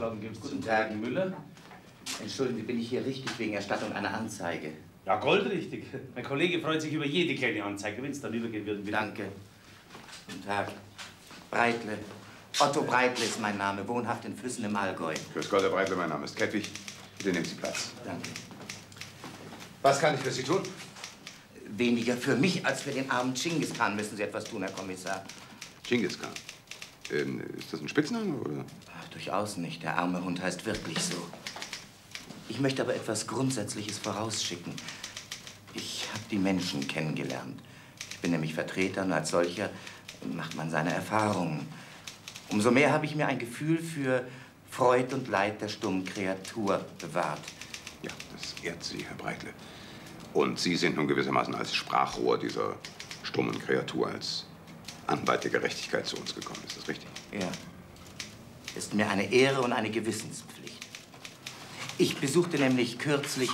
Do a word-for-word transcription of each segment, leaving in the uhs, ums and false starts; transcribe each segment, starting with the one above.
Erlauben geben Sie Guten zum Tag, Kollegen Müller. Entschuldigen Sie, bin ich hier richtig wegen Erstattung einer Anzeige? Ja, goldrichtig. Mein Kollege freut sich über jede kleine Anzeige, wenn es dann übergehen würde. Bitte. Danke. Guten Tag. Breitle. Otto Breitle ist mein Name, wohnhaft in Füssen im Allgäu. Grüß Gott, Herr Breitle, mein Name ist Kettwig. Bitte nehmen Sie Platz. Danke. Was kann ich für Sie tun? Weniger für mich als für den armen Genghis Khan müssen Sie etwas tun, Herr Kommissar. Genghis Khan. Ähm, ist das ein Spitzname, oder? Ach, durchaus nicht. Der arme Hund heißt wirklich so. Ich möchte aber etwas Grundsätzliches vorausschicken. Ich habe die Menschen kennengelernt. Ich bin nämlich Vertreter und als solcher macht man seine Erfahrungen. Umso mehr habe ich mir ein Gefühl für Freud und Leid der stummen Kreatur bewahrt. Ja, das ehrt Sie, Herr Breitle. Und Sie sind nun gewissermaßen als Sprachrohr dieser stummen Kreatur, als Anwalt der Gerechtigkeit zu uns gekommen. Ist das richtig? Ja. Ist mir eine Ehre und eine Gewissenspflicht. Ich besuchte nämlich kürzlich...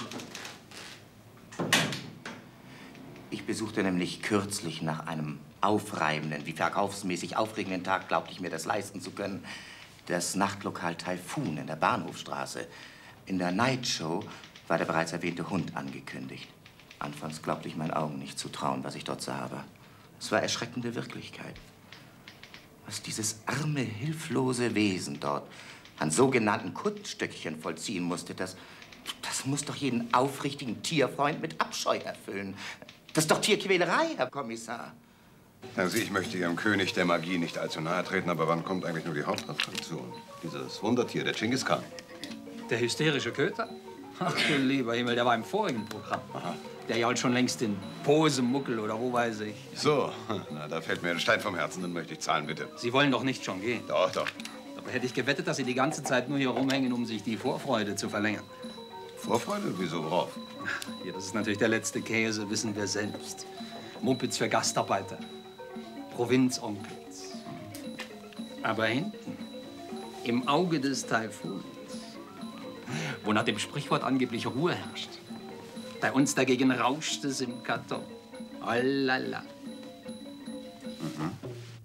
Ich besuchte nämlich kürzlich nach einem aufreibenden, wie verkaufsmäßig aufregenden Tag, glaubte ich mir das leisten zu können, das Nachtlokal Taifun in der Bahnhofstraße. In der Nightshow war der bereits erwähnte Hund angekündigt. Anfangs glaubte ich meinen Augen nicht zu trauen, was ich dort sah, aber es war erschreckende Wirklichkeit. Was dieses arme, hilflose Wesen dort an sogenannten Kunststückchen vollziehen musste, das, das muss doch jeden aufrichtigen Tierfreund mit Abscheu erfüllen. Das ist doch Tierquälerei, Herr Kommissar. Sagen Sie, ich möchte Ihrem König der Magie nicht allzu nahe treten, aber wann kommt eigentlich nur die Hauptattraktion? Dieses Wundertier, der Genghis Khan. Der hysterische Köter? Ach du lieber Himmel, der war im vorigen Programm. Aha. Der ja halt schon längst in Posemuckel oder wo weiß ich. So, na, da fällt mir ein Stein vom Herzen, dann möchte ich zahlen, bitte. Sie wollen doch nicht schon gehen. Doch, doch. Aber hätte ich gewettet, dass Sie die ganze Zeit nur hier rumhängen, um sich die Vorfreude zu verlängern. Vorfreude? Wieso, worauf? Ja, das ist natürlich der letzte Käse, wissen wir selbst. Mumpitz für Gastarbeiter. Provinzonkels. Aber hinten, im Auge des Taifuns, wo nach dem Sprichwort angeblich Ruhe herrscht, bei uns dagegen rauscht es im Karton. Oh la la. Mhm.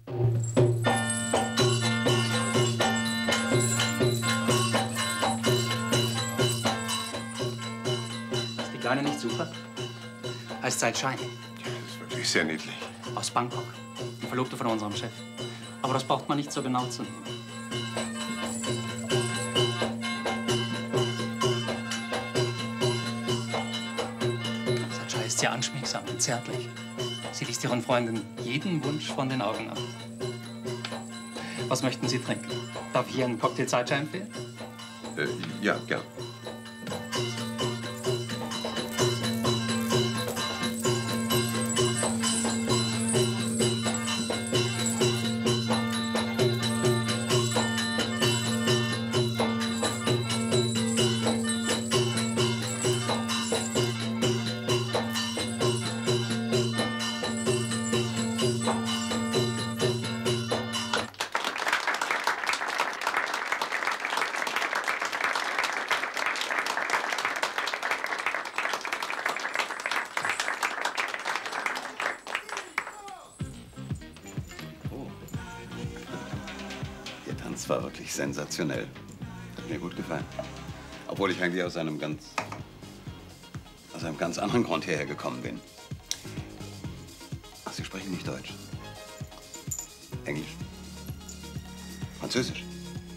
Ist die Kleine nicht super? Heißt seit Schein. Ja, das ist wirklich sehr niedlich. Aus Bangkok. Die Verlobte von unserem Chef. Aber das braucht man nicht so genau zu nehmen. Satcha ist sehr anschmiegsam und zärtlich. Sie liest ihren Freunden jeden Wunsch von den Augen ab. Was möchten Sie trinken? Darf ich Ihnen einen Cocktail Satcha empfehlen? Äh, ja, gern. Das war wirklich sensationell. Hat mir gut gefallen. Obwohl ich eigentlich aus einem ganz, aus einem ganz anderen Grund hierher gekommen bin. Ach, Sie sprechen nicht Deutsch? Englisch? Französisch?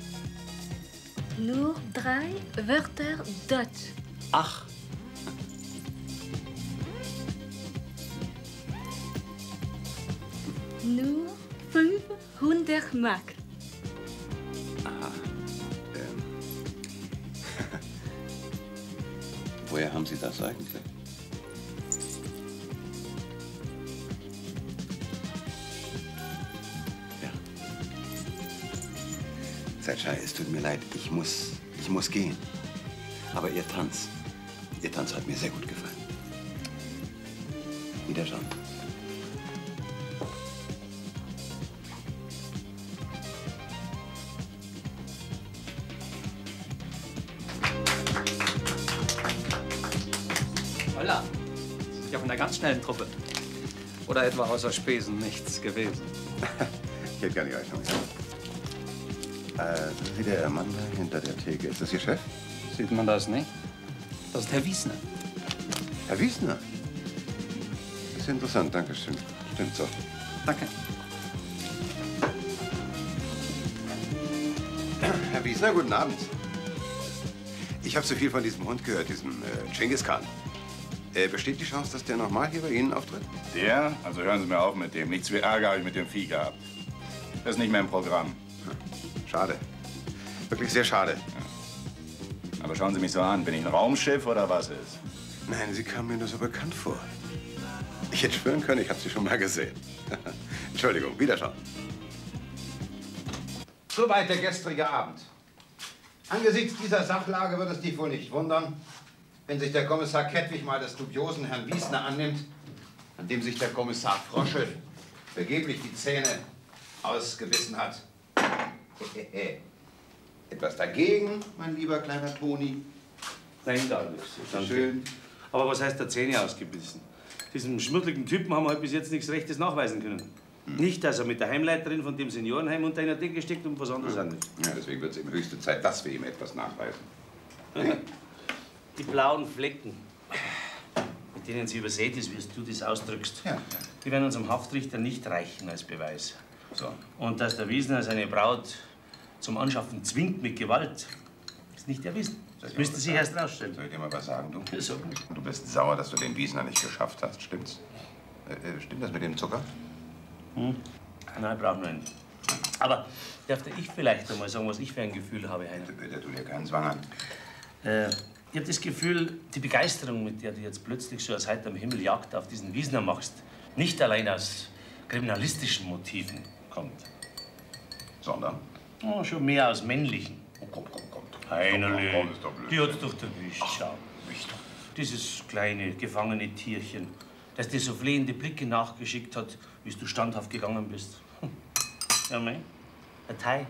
Nur drei Wörter Deutsch. Ach. Nur fünfhundert Mark. Aha. Ähm. Woher haben Sie das eigentlich? Ja. Satcha, es tut mir leid, ich muss, ich muss gehen. Aber Ihr Tanz, Ihr Tanz hat mir sehr gut gefallen. Wiederschauen. Holla. Ja, von der ganz schnellen Truppe. Oder etwa außer Spesen nichts gewesen. Ich hätte gar nicht Rechnung. das ist wie der Mann da hinter der Theke. Ist das Ihr Chef? Sieht man das nicht? Das ist Herr Wiesner. Herr Wiesner? Das ist interessant, danke schön. Stimmt so. Danke. Herr Wiesner, guten Abend. Ich habe so viel von diesem Hund gehört, diesem äh, Genghis Khan. Äh, besteht die Chance, dass der nochmal hier bei Ihnen auftritt? Der? Also hören Sie mir auf mit dem. Nichts wie Ärger habe ich mit dem Vieh gehabt. Das ist nicht mehr im Programm. Schade. Wirklich sehr schade. Ja. Aber schauen Sie mich so an. Bin ich ein Raumschiff oder was ist? Nein, Sie kamen mir nur so bekannt vor. Ich hätte schwören können, ich habe Sie schon mal gesehen. Entschuldigung, Wiederschauen. Soweit der gestrige Abend. Angesichts dieser Sachlage wird es dich wohl nicht wundern, wenn sich der Kommissar Kettwig mal des dubiosen Herrn Wiesner annimmt, an dem sich der Kommissar Frosche vergeblich die Zähne ausgebissen hat. Etwas dagegen, mein lieber kleiner Toni? Nein, gar nichts. Danke. Schön. Aber was heißt der Zähne ausgebissen? Diesem schmuddeligen Typen haben wir halt bis jetzt nichts Rechtes nachweisen können. Hm. Nicht, dass er mit der Heimleiterin von dem Seniorenheim unter einer Decke steckt und was anderes auch nicht. Ja, deswegen wird es ihm höchste Zeit, dass wir ihm etwas nachweisen. Die blauen Flecken, mit denen sie übersät ist, wie du das ausdrückst, ja. Die werden unserem Haftrichter nicht reichen als Beweis. So. Und dass der Wiesner seine Braut zum Anschaffen zwingt mit Gewalt, ist nicht erwiesen. Das müsste sich erst rausstellen. Soll ich dir mal was sagen, du? So. Du bist sauer, dass du den Wiesner nicht geschafft hast, stimmt's? Äh, stimmt das mit dem Zucker? Hm? Nein, brauchen wir nicht. Aber darf ich vielleicht einmal sagen, was ich für ein Gefühl habe, Heiner? Bitte, bitte, tu dir keinen Zwang an. Äh, ich habe das Gefühl, die Begeisterung, mit der du jetzt plötzlich so aus heiterem Himmel Jagd auf diesen Wiesner machst, nicht allein aus kriminalistischen Motiven kommt. Sondern? Oh, schon mehr aus männlichen. Oh, komm, komm, komm. Heinerle, Komm, ist doch blöd. die hat's doch erwischt, Ach, schau. mich doch. Dieses kleine, gefangene Tierchen, das dir so flehende Blicke nachgeschickt hat, bis du standhaft gegangen bist. Hm. Ja, mei, ein Teil.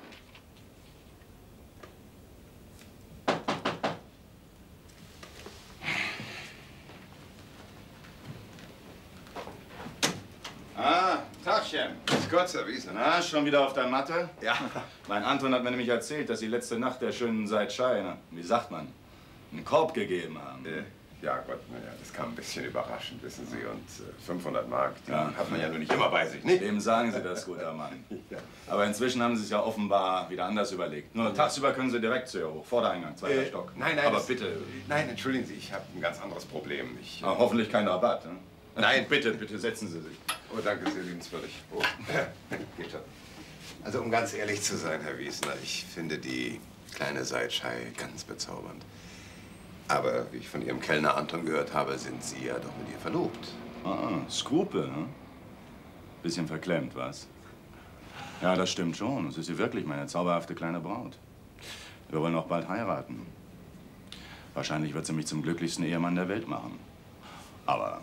Ah, Tagchen. Ist Gott, Herr Wiesner. Na, schon wieder auf der Matte? Ja. Mein Anton hat mir nämlich erzählt, dass Sie letzte Nacht der schönen Seitschei, na, wie sagt man, einen Korb gegeben haben. Äh, ja, Gott, naja, das kam ein bisschen überraschend, wissen Sie. Und äh, fünfhundert Mark, die Ja. hat man ja nur nicht immer bei sich, nicht? Dem sagen Sie das, guter Mann. Ja. Aber inzwischen haben Sie es ja offenbar wieder anders überlegt. Nur tagsüber können Sie direkt zu ihr hoch, Vordereingang, zweiter Äh, Stock. Nein, nein. Aber das, bitte. Nein, entschuldigen Sie, ich habe ein ganz anderes Problem. Ich, Ah, hoffentlich kein Rabatt. Ne? Nein. Bitte, bitte setzen Sie sich. Oh, danke, sehr liebenswürdig. Oh, geht schon. Also, um ganz ehrlich zu sein, Herr Wiesner, ich finde die kleine Seitschei ganz bezaubernd. Aber wie ich von Ihrem Kellner Anton gehört habe, sind Sie ja doch mit ihr verlobt. Ah, Skrupel, ne? Bisschen verklemmt, was? Ja, das stimmt schon. Das ist sie wirklich, meine zauberhafte kleine Braut. Wir wollen auch bald heiraten. Wahrscheinlich wird sie mich zum glücklichsten Ehemann der Welt machen. Aber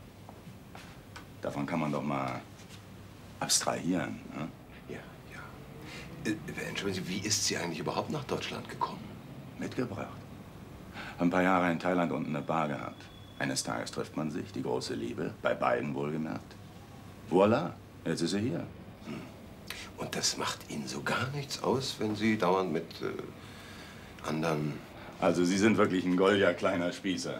davon kann man doch mal abstrahieren, ne? Ja, ja. Äh, entschuldigen Sie, wie ist sie eigentlich überhaupt nach Deutschland gekommen? Mitgebracht. Ein paar Jahre in Thailand unten eine Bar gehabt. Eines Tages trifft man sich, die große Liebe, bei beiden wohlgemerkt. Voilà, jetzt ist sie hier. Und das macht Ihnen so gar nichts aus, wenn Sie dauernd mit äh, anderen... Also, Sie sind wirklich ein goldiger kleiner Spießer.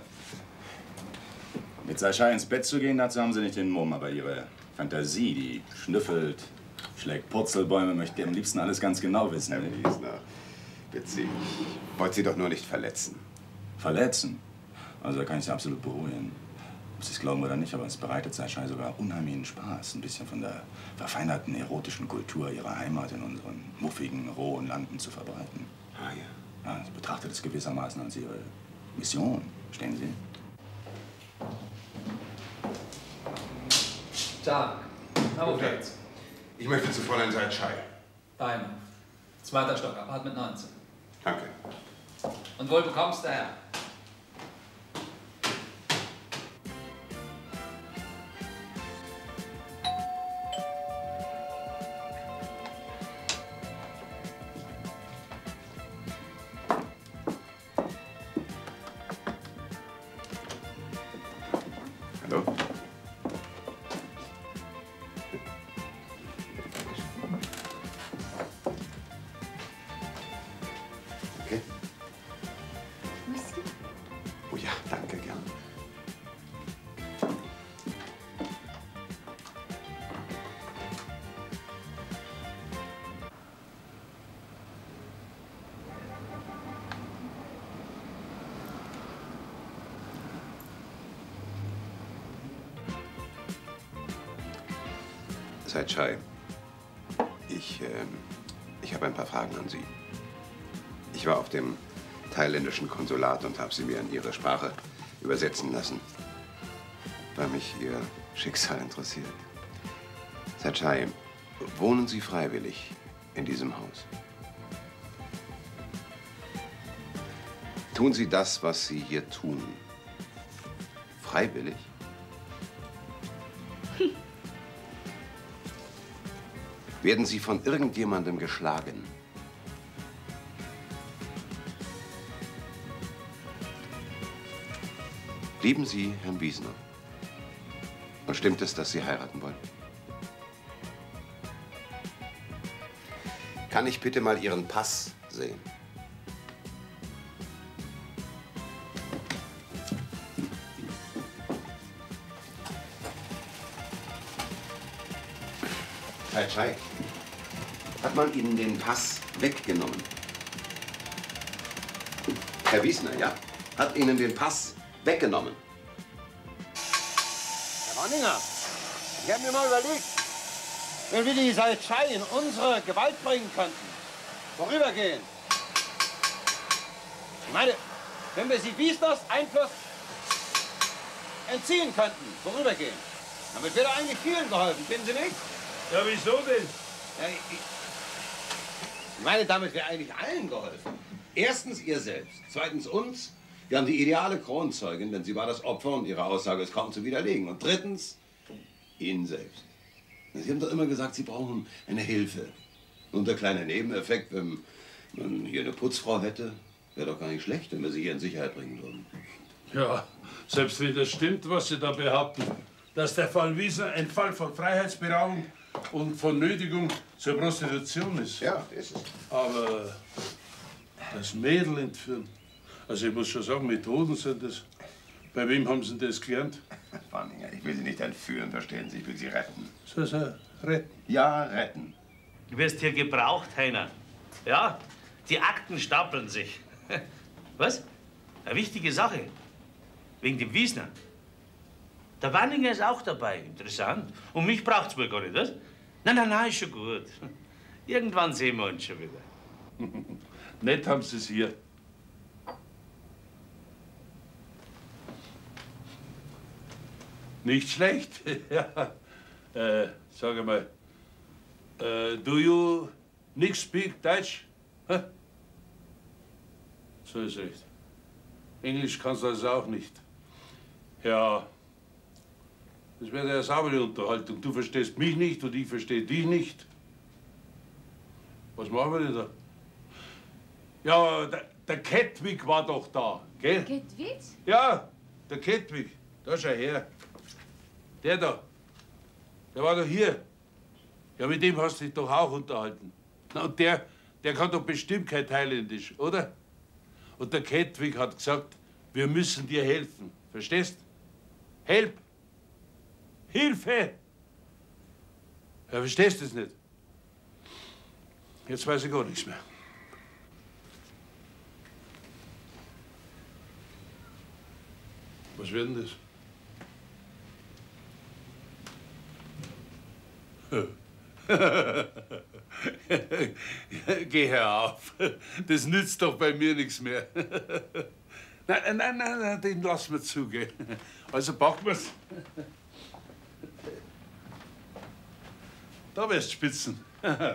Mit Sascha ins Bett zu gehen, dazu haben Sie nicht den Mumm, aber Ihre Fantasie, die schnüffelt, schlägt Purzelbäume, möchte am liebsten alles ganz genau wissen. Herr Wiesner, witzig. Ich wollte Sie doch nur nicht verletzen. Verletzen? Also, da kann ich Sie absolut beruhigen. Ob Sie es glauben oder nicht, aber es bereitet Sascha sogar unheimlichen Spaß, ein bisschen von der verfeinerten erotischen Kultur Ihrer Heimat in unseren muffigen, rohen Landen zu verbreiten. Ah, ja. Ja, sie betrachtet es gewissermaßen als ihre Mission, verstehen Sie? Tag. Auf geht's. Ich möchte zu Fräulein Seitschei. Beine. Zweiter Stock, Apartment neunzehn. Danke. Und wohl bekommst du, Herr? Hallo? Danke. Whisky? Oh ja, danke, gern. Saidchai, ich, äh, ich habe ein paar Fragen an Sie. Ich war auf dem thailändischen Konsulat und habe sie mir in Ihre Sprache übersetzen lassen, weil mich Ihr Schicksal interessiert. Saidchai, wohnen Sie freiwillig in diesem Haus? Tun Sie das, was Sie hier tun, freiwillig? Werden Sie von irgendjemandem geschlagen? Lieben Sie Herrn Wiesner? Und stimmt es, dass Sie heiraten wollen? Kann ich bitte mal Ihren Pass sehen? Saidchai, hat man Ihnen den Pass weggenommen? Herr Wiesner, ja? Hat Ihnen den Pass weggenommen? Herr Wanninger, ich habe mir mal überlegt, wenn wir die Saidchai in unsere Gewalt bringen könnten, vorübergehen. Ich meine, wenn wir sie Wiesners Einfluss entziehen könnten, vorübergehen, damit wäre eigentlich vielen geholfen, finden Sie nicht? Ja, wieso denn? Ja, ich, ich meine, damit wäre eigentlich allen geholfen. Erstens ihr selbst, zweitens uns. Wir haben die ideale Kronzeugin, denn sie war das Opfer und ihre Aussage ist kaum zu widerlegen. Und drittens, Ihnen selbst. Sie haben doch immer gesagt, Sie brauchen eine Hilfe. Und der kleine Nebeneffekt, wenn man hier eine Putzfrau hätte, wäre doch gar nicht schlecht, wenn wir sie hier in Sicherheit bringen würden. Ja, selbst wenn das stimmt, was Sie da behaupten, dass der Fall Wiesner ein Fall von Freiheitsberaubung und von Nötigung zur Prostitution ist. Ja, ist es. Aber das Mädel entführen, also ich muss schon sagen, Methoden sind das. Bei wem haben Sie das gelernt? Wanninger, ich will Sie nicht entführen, verstehen Sie, ich will Sie retten. So, so, retten? Ja, retten. Du wirst hier gebraucht, Heiner. Ja, die Akten stapeln sich. Was? Eine wichtige Sache. Wegen dem Wiesner. Der Wanninger ist auch dabei. Interessant. Und mich braucht's wohl gar nicht, was? Nein, nein, nein, ist schon gut. Irgendwann sehen wir uns schon wieder. Nett haben Sie es hier. Nicht schlecht. Ja. Äh, sag mal, äh, do you nicht speak Deutsch? Hä? So ist recht. Englisch kannst du also auch nicht. Ja, das wäre eine saubere Unterhaltung. Du verstehst mich nicht und ich verstehe dich nicht. Was machen wir denn da? Ja, der, der Kettwig war doch da, gell? Kettwig? Ja, der Kettwig. Da schau her. Der da. Der war doch hier. Ja, mit dem hast du dich doch auch unterhalten. Na, und der, der kann doch bestimmt kein Thailändisch, oder? Und der Kettwig hat gesagt, wir müssen dir helfen. Verstehst? Help! Hilfe! Ja, verstehst du es nicht? Jetzt weiß ich gar nichts mehr. Was wird denn das? Geh herauf. Das nützt doch bei mir nichts mehr. Nein, nein, nein, nein, den lassen wir zu, gell? Also packen wir's. Da wirst du spitzen. Da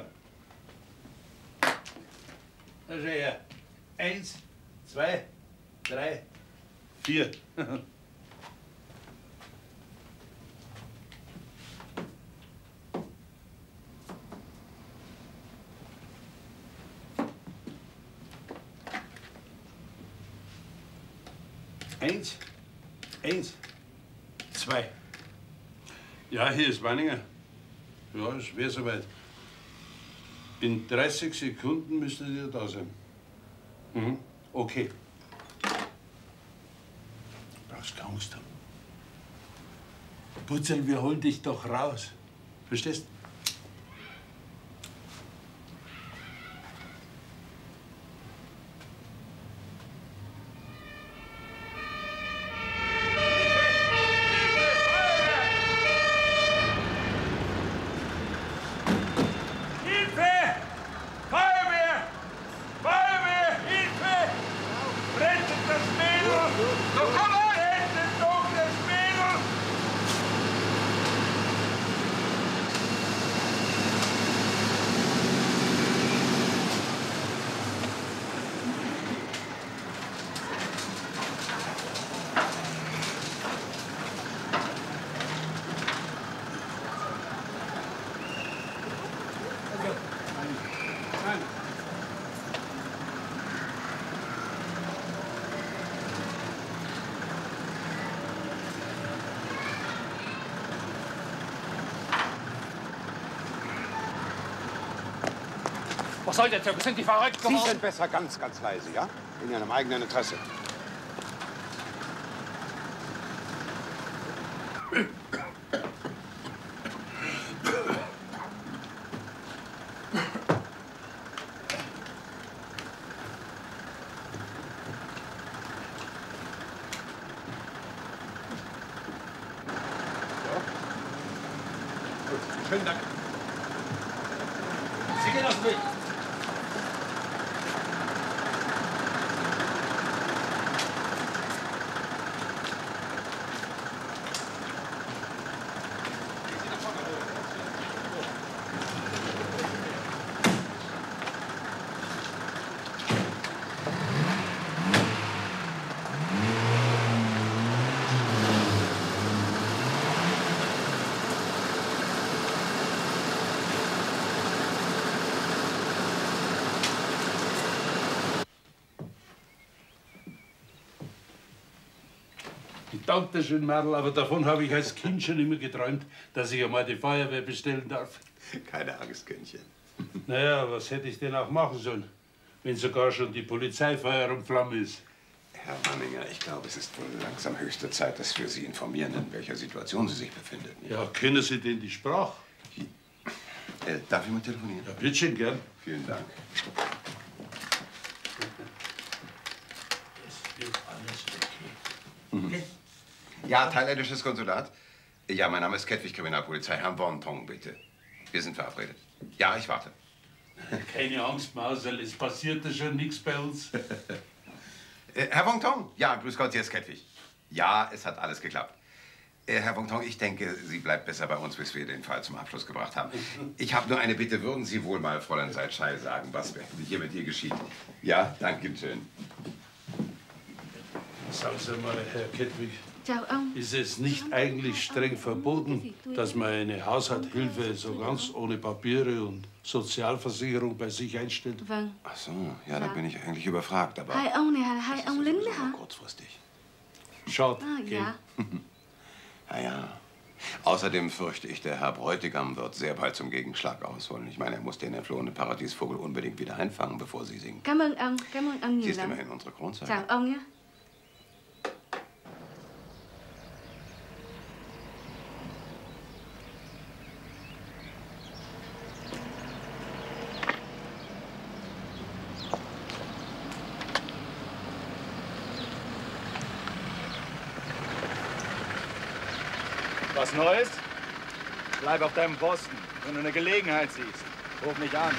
schau her. Eins, zwei, drei, vier. Eins, eins, zwei. Ja, hier ist Wanninger. Ja, es wäre soweit. In dreißig Sekunden müsstet ihr da sein. Mhm. Okay. Du brauchst keine Angst haben. Putzel, wir holen dich doch raus. Verstehst? Was soll der Türke? Sind die verrückt geworden? Sie sind besser ganz, ganz leise, ja? In Ihrem eigenen Interesse. Schönen Dank. Sie gehen aus dem Weg. Danke schön, Mädel, aber davon habe ich als Kind schon immer geträumt, dass ich einmal die Feuerwehr bestellen darf. Keine Angst, Kindchen. Naja, was hätte ich denn auch machen sollen, wenn sogar schon die Polizei Feuer und Flamme ist? Herr Manninger, ich glaube, es ist wohl langsam höchste Zeit, dass wir Sie informieren, in welcher Situation Sie sich befinden. Ja, kennen Sie denn die Sprache? Äh, darf ich mal telefonieren? Ja, bitte schön, gern. Vielen Dank. Es wird alles Mhm. Ja, thailändisches Konsulat. Ja, mein Name ist Kettwig, Kriminalpolizei. Herr Won Tong, bitte. Wir sind verabredet. Ja, ich warte. Keine Angst, Mausel, es passierte schon nichts bei uns. äh, Herr Wong Tong, ja, grüß Gott, hier ist Kettwig. Ja, es hat alles geklappt. Äh, Herr Wong Tong, ich denke, Sie bleibt besser bei uns, bis wir den Fall zum Abschluss gebracht haben. Ich habe nur eine Bitte. Würden Sie wohl mal Fräulein Seitschei sagen, was hier mit ihr geschieht? Ja, danke schön. Sagen Sie mal, Herr Kettwig, Chào ông. ist es nicht eigentlich streng verboten, dass man eine Haushaltshilfe so ganz ohne Papiere und Sozialversicherung bei sich einstellt? Vâng. Ach so, ja, da bin ich eigentlich überfragt, aber Hai ông này là hai ông lính đó hả? kurzfristig. Schaut, À, dạ. Ja, ja. Außerdem fürchte ich, der Herr Bräutigam wird sehr bald zum Gegenschlag ausholen. Ich meine, er muss den entflohenen Paradiesvogel unbedingt wieder einfangen, bevor sie singt. Cảm ơn ông, cảm ơn ông Sie nhiều ist lắm. immerhin unsere Kronzeuge. Chào ông nhé. Was Neues? Bleib auf deinem Posten. Wenn du eine Gelegenheit siehst, ruf mich an.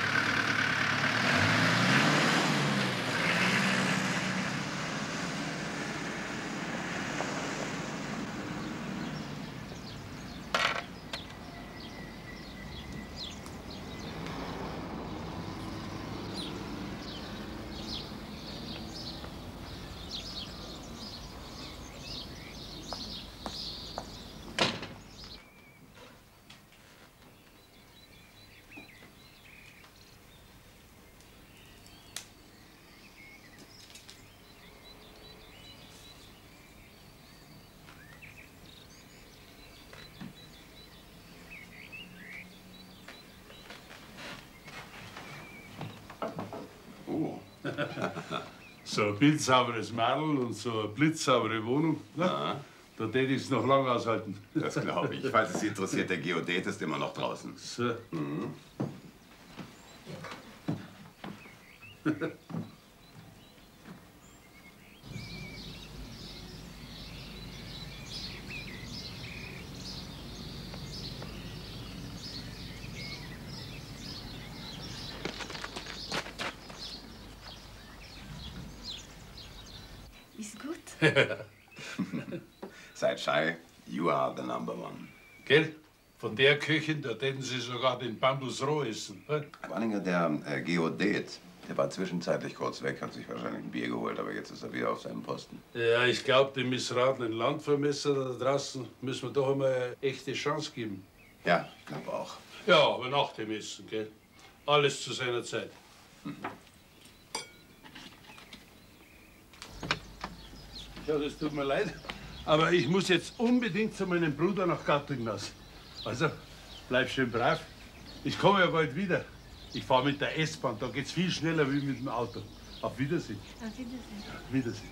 Oh. So ein bildsauberes Mädel und so eine blitzsaubere Wohnung. Ne? Ja. Da täte ich es noch lange aushalten. Das glaube ich. Falls es Sie interessiert, der Geodet ist immer noch draußen. So. Mhm. Ist gut. Seid shy, you are the number one. Gell? Von der Köchin, da täten Sie sogar den Bambus roh essen. Ne? Wanninger, der äh, Geodet, der war zwischenzeitlich kurz weg, hat sich wahrscheinlich ein Bier geholt, aber jetzt ist er wieder auf seinem Posten. Ja, ich glaube, dem missratenen Landvermesser da draußen müssen wir doch einmal eine echte Chance geben. Ja, ich glaube auch. Ja, aber nach dem Essen, gell? Alles zu seiner Zeit. Hm. Ja, das tut mir leid. Aber ich muss jetzt unbedingt zu meinem Bruder nach Gattingnas. Also, bleib schön brav. Ich komme ja bald wieder. Ich fahre mit der S-Bahn, da geht's viel schneller wie mit dem Auto. Auf Wiedersehen. Auf Wiedersehen. Auf Wiedersehen.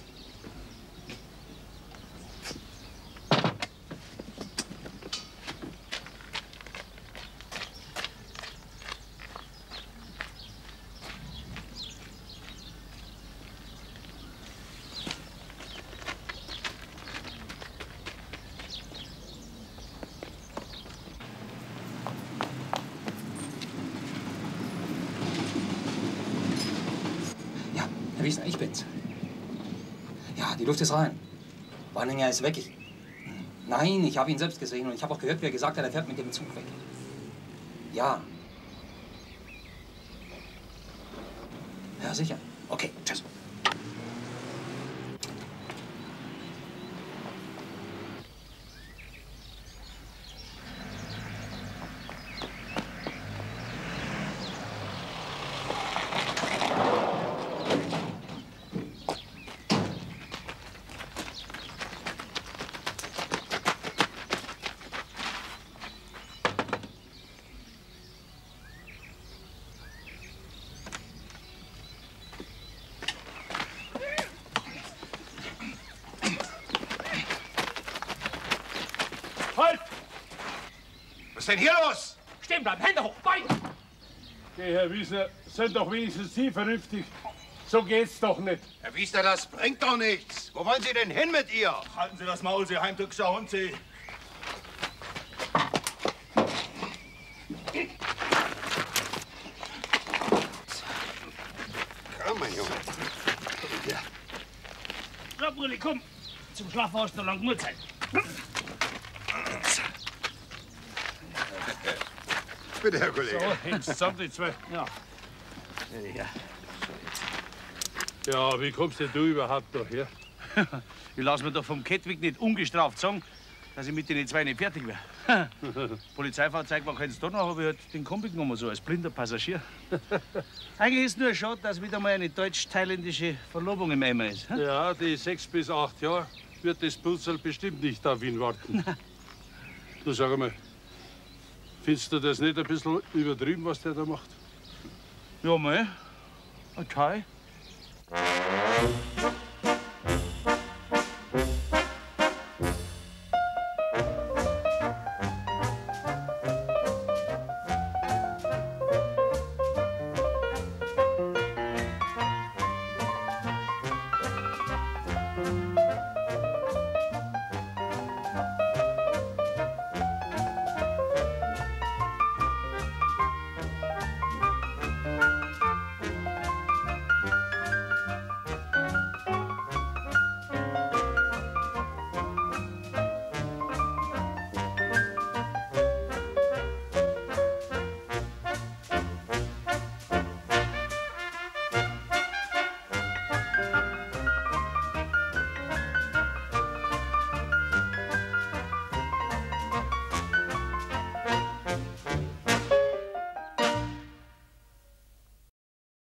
Herr Wiesner, ich bin's. Ja, die Luft ist rein. Wanninger ist weg. Ich... Nein, ich habe ihn selbst gesehen und ich habe auch gehört, wie er gesagt hat, er fährt mit dem Zug weg. Ja. Ja, sicher. Okay, tschüss. Was ist denn hier los? Stehen bleiben, Hände hoch, Beine! Okay, Herr Wiesner, sind doch wenigstens Sie vernünftig. So geht's doch nicht. Herr Wiesner, das bringt doch nichts. Wo wollen Sie denn hin mit ihr? Halten Sie das Maul, Sie heimtückischer Hund, Sie. Komm, mein Junge. Ja. Na, Brülli, komm. Zum Schlafen hast du noch lange Uhrzeit. Bitte, Herr Kollege. So, hängt zusammen, die zwei. Ja. Ja. Ja, wie kommst denn du überhaupt noch her? Ich lass mir doch vom Kettwig nicht ungestraft sagen, dass ich mit den zwei nicht fertig wäre. Polizeifahrzeug war keins da noch, habe ich halt den Kombi genommen, so als blinder Passagier. Eigentlich ist nur schade, dass wieder mal eine deutsch-thailändische Verlobung im Eimer ist. Ja, die sechs bis acht Jahre wird das Putzel bestimmt nicht auf ihn warten. Du, sag einmal, findest du das nicht ein bisschen übertrieben, was der da macht? Ja, mei. Okay.